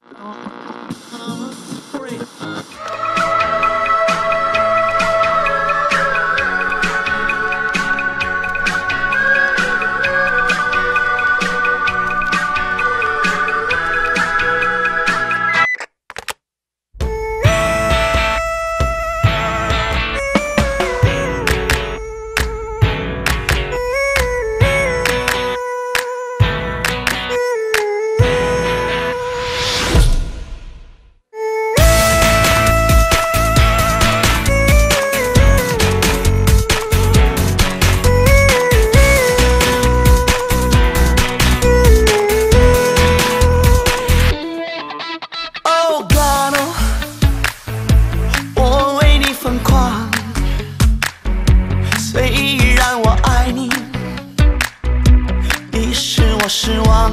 失望，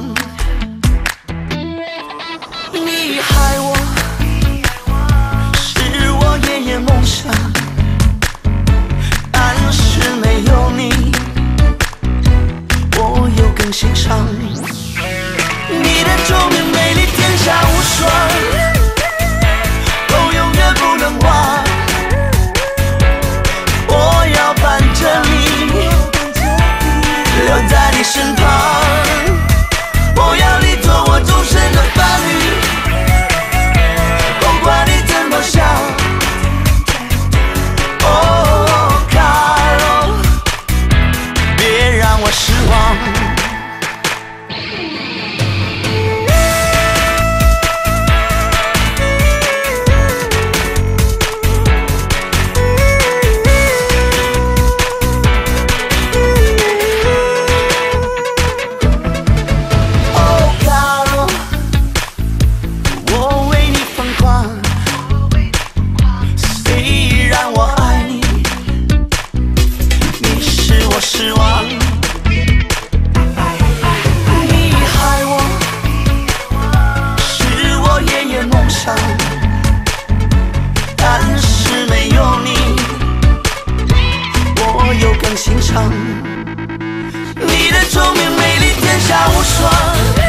你害我，是我夜夜梦想，但是没有你，我又更欣赏。你的周面美丽，天下无双，都永远不能忘。我要伴着你，留在你身旁。 我要你做我终身的伴侣，不管你怎么想。哦，卡罗，别让我失望。 失望，你害我，是我夜夜梦想，但是没有你，我又更欣赏。你的聪明美丽，天下无双。